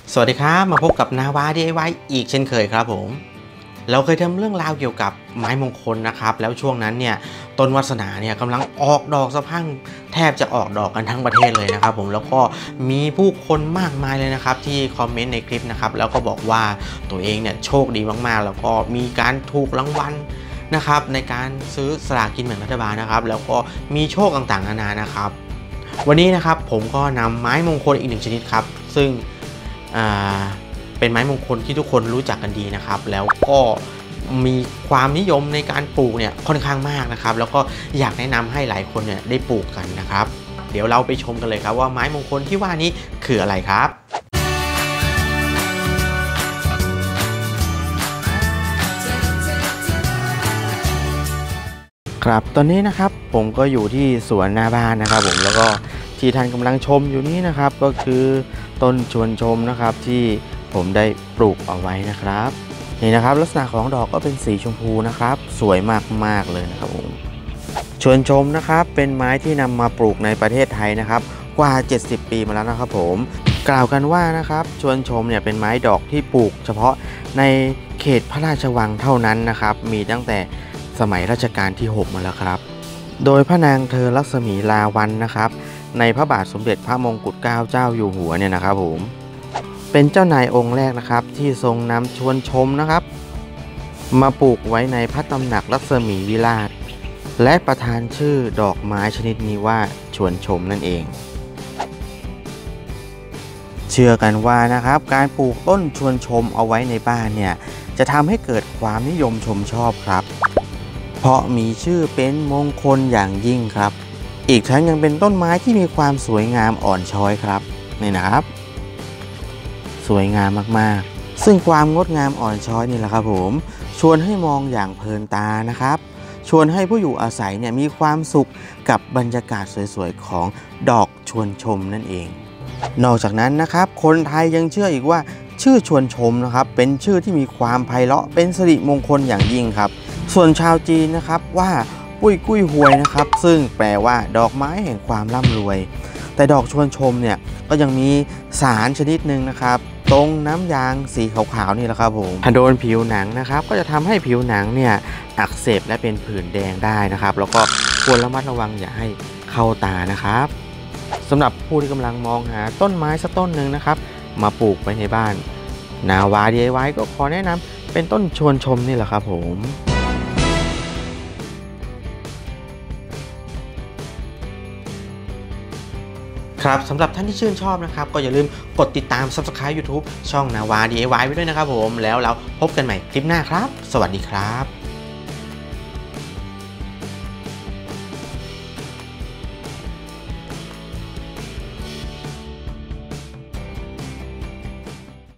สวัสดีครับมาพบกับนาวา DIY อีกเช่นเคยครับผมเราเคยทำเรื่องราวเกี่ยวกับไม้มงคลนะครับแล้วช่วงนั้นเนี่ยต้นวาสนาเนี่ยกำลังออกดอกสะพรั่งแทบจะออกดอกกันทั้งประเทศเลยนะครับผมแล้วก็มีผู้คนมากมายเลยนะครับที่คอมเมนต์ในคลิปนะครับแล้วก็บอกว่าตัวเองเนี่ยโชคดีมากๆแล้วก็มีการถูกรางวัลนะครับในการซื้อสลากกินแบ่งรัฐบาลนะครับแล้วก็มีโชคต่างๆนานานะครับวันนี้นะครับผมก็นำไม้มงคลอีกหนึ่งชนิดครับซึ่งเป็นไม้มงคลที่ทุกคนรู้จักกันดีนะครับแล้วก็มีความนิยมในการปลูกเนี่ยค่อนข้างมากนะครับแล้วก็อยากแนะนำให้หลายคนเนี่ยได้ปลูกกันนะครับเดี๋ยวเราไปชมกันเลยครับว่าไม้มงคลที่ว่านี้คืออะไรครับครับตอนนี้นะครับผมก็อยู่ที่สวนหน้าบ้านนะครับผมแล้วก็ที่ท่านกำลังชมอยู่นี้นะครับก็คือต้นชวนชมนะครับที่ผมได้ปลูกเอาไว้นะครับนี่นะครับลักษณะของดอกก็เป็นสีชมพูนะครับสวยมากๆเลยนะครับผมชวนชมนะครับเป็นไม้ที่นำมาปลูกในประเทศไทยนะครับกว่า70ปีมาแล้วนะครับผมกล่าวกันว่านะครับชวนชมเนี่ยเป็นไม้ดอกที่ปลูกเฉพาะในเขตพระราชวังเท่านั้นนะครับมีตั้งแต่สมัยรัชกาลที่6มาแล้วครับโดยพระนางเธอลักษมีลาวัณนะครับในพระบาทสมเด็จพระมงกุฎเกล้าเจ้าอยู่หัวเนี่ยนะครับผมเป็นเจ้านายองค์แรกนะครับที่ทรงนำชวนชมนะครับมาปลูกไว้ในพระตำหนักลักษมีวิราชและประทานชื่อดอกไม้ชนิดนี้ว่าชวนชมนั่นเองเชื่อกันว่านะครับการปลูกต้นชวนชมเอาไว้ในบ้านเนี่ยจะทำให้เกิดความนิยมชมชอบครับเพราะมีชื่อเป็นมงคลอย่างยิ่งครับอีกทั้งยังเป็นต้นไม้ที่มีความสวยงามอ่อนช้อยครับนี่นะครับสวยงามมากๆซึ่งความงดงามอ่อนช้อยนี่แหละครับผมชวนให้มองอย่างเพลินตานะครับชวนให้ผู้อยู่อาศัยเนี่ยมีความสุขกับบรรยากาศสวยๆของดอกชวนชมนั่นเองนอกจากนั้นนะครับคนไทยยังเชื่ออีกว่าชื่อชวนชมนะครับเป็นชื่อที่มีความไพเราะเป็นสิริมงคลอย่างยิ่งครับส่วนชาวจีนนะครับว่าปุ้ยกุ้ยหวยนะครับซึ่งแปลว่าดอกไม้แห่งความร่ำรวยแต่ดอกชวนชมเนี่ยก็ยังมีสารชนิดหนึ่งนะครับตรงน้ำยางสีขาวๆนี่แหละครับผมถ้าโดนผิวหนังนะครับก็จะทำให้ผิวหนังเนี่ยอักเสบและเป็นผื่นแดงได้นะครับแล้วก็ควรระมัดระวังอย่าให้เข้าตานะครับสำหรับผู้ที่กำลังมองหาต้นไม้สักต้นหนึ่งนะครับมาปลูกไว้ในบ้านนาวา DIY ก็ขอแนะนำเป็นต้นชวนชมนี่แหละครับผมครับสำหรับท่านที่ชื่นชอบนะครับก็อย่าลืมกดติดตาม Subscribe YouTube ช่องนาวา DIY ไว้ด้วยนะครับผมแล้วเราพบกันใหม่คลิปหน้าครับสวัสดีครับ